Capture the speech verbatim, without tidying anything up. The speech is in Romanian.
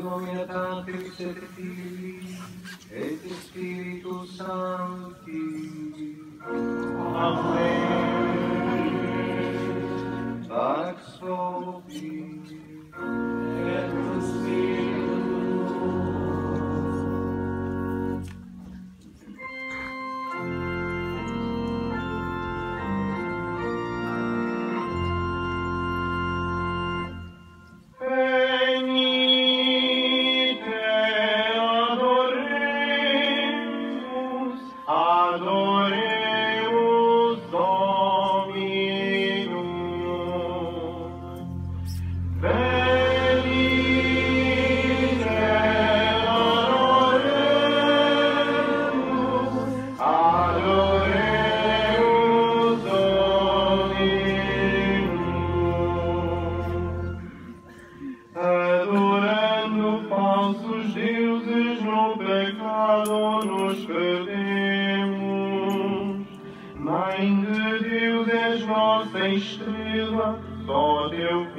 nomine Patris et Filii et Spiritus Sancti. Amen. Pax vobis. Et spiritu Mãe de Deus, és nossa estrela, só teu